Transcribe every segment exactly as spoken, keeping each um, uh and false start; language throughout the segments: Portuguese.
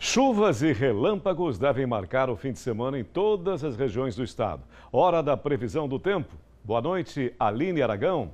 Chuvas e relâmpagos devem marcar o fim de semana em todas as regiões do estado. Hora da previsão do tempo. Boa noite, Aline Aragão.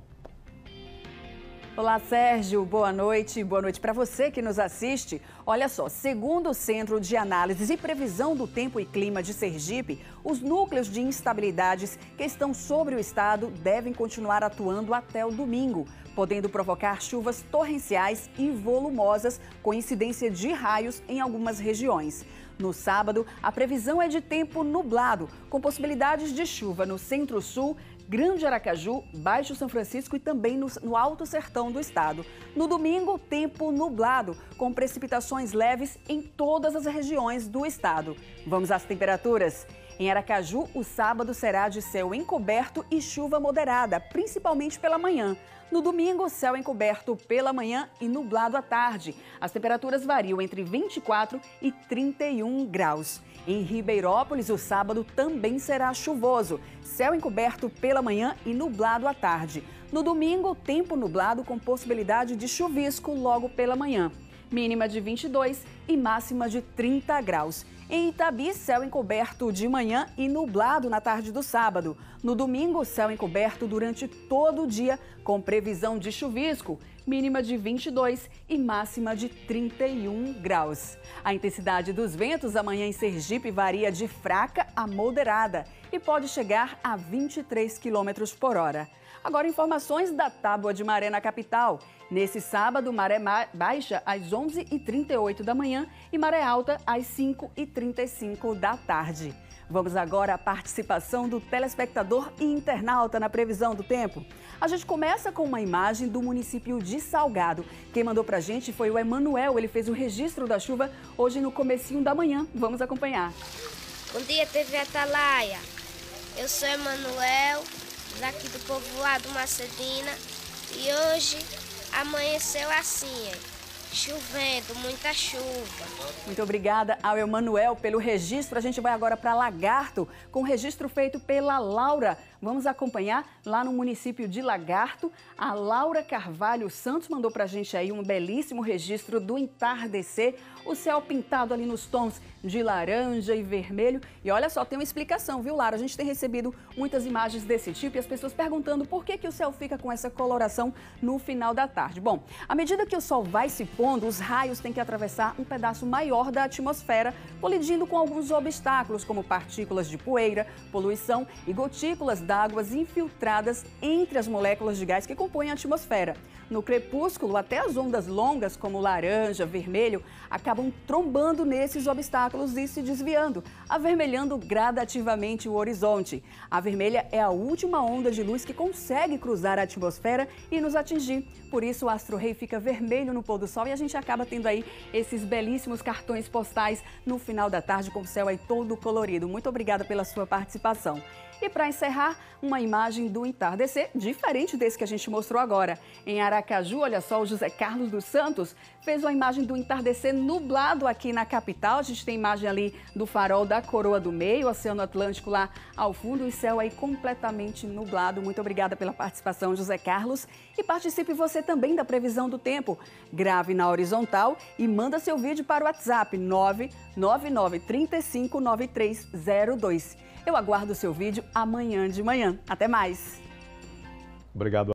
Olá, Sérgio. Boa noite. Boa noite para você que nos assiste. Olha só, segundo o Centro de Análises e Previsão do Tempo e Clima de Sergipe, os núcleos de instabilidades que estão sobre o estado devem continuar atuando até o domingo, podendo provocar chuvas torrenciais e volumosas com incidência de raios em algumas regiões. No sábado, a previsão é de tempo nublado, com possibilidades de chuva no Centro-Sul, Grande Aracaju, Baixo São Francisco e também no, no Alto Sertão do estado. No domingo, tempo nublado, com precipitações leves em todas as regiões do estado. Vamos às temperaturas. Em Aracaju, o sábado será de céu encoberto e chuva moderada, principalmente pela manhã. No domingo, céu encoberto pela manhã e nublado à tarde. As temperaturas variam entre vinte e quatro e trinta e um graus. Em Ribeirópolis, o sábado também será chuvoso. Céu encoberto pela manhã e nublado à tarde. No domingo, tempo nublado com possibilidade de chuvisco logo pela manhã. Mínima de vinte e dois e máxima de trinta graus. Em Itabi, céu encoberto de manhã e nublado na tarde do sábado. No domingo, céu encoberto durante todo o dia, com previsão de chuvisco, mínima de vinte e dois e máxima de trinta e um graus. A intensidade dos ventos amanhã em Sergipe varia de fraca a moderada e pode chegar a vinte e três quilômetros por hora. Agora, informações da tábua de maré na capital. Nesse sábado, maré baixa às onze e trinta e oito da manhã e maré alta às cinco e trinta e cinco da tarde. Vamos agora à participação do telespectador e internauta na previsão do tempo. A gente começa com uma imagem do município de Salgado. Quem mandou pra gente foi o Emanuel. Ele fez o registro da chuva hoje no comecinho da manhã. Vamos acompanhar. Bom dia, T V Atalaia. Eu sou Emanuel, daqui do povoado Macedina, e hoje amanheceu assim, chovendo, muita chuva. Muito obrigada ao Emanuel pelo registro. A gente vai agora para Lagarto, com o registro feito pela Laura. Vamos acompanhar lá no município de Lagarto. A Laura Carvalho Santos mandou para a gente aí um belíssimo registro do entardecer. O céu pintado ali nos tons de laranja e vermelho. E olha só, tem uma explicação, viu, Lara? A gente tem recebido muitas imagens desse tipo e as pessoas perguntando por que, que o céu fica com essa coloração no final da tarde. Bom, à medida que o sol vai se pondo, os raios têm que atravessar um pedaço maior da atmosfera, colidindo com alguns obstáculos, como partículas de poeira, poluição e gotículas d'água infiltradas entre as moléculas de gás que compõem a atmosfera. No crepúsculo, até as ondas longas, como laranja, vermelho, acabam trombando nesses obstáculos e se desviando, avermelhando gradativamente o horizonte. A vermelha é a última onda de luz que consegue cruzar a atmosfera e nos atingir. Por isso, o astro-rei fica vermelho no pôr do sol e a gente acaba tendo aí esses belíssimos cartões postais no final da tarde com o céu aí todo colorido. Muito obrigada pela sua participação. E para encerrar, uma imagem do entardecer, diferente desse que a gente mostrou agora. Em Aracaju, olha só, o José Carlos dos Santos fez uma imagem do entardecer nublado aqui na capital. A gente tem imagem ali do farol da Coroa do Meio, o Oceano Atlântico lá ao fundo e céu aí completamente nublado. Muito obrigada pela participação, José Carlos. E participe você também da previsão do tempo. Grave na horizontal e manda seu vídeo para o WhatsApp nove nove nove, três cinco nove três zero dois. Eu aguardo o seu vídeo amanhã de manhã. Até mais! Obrigado.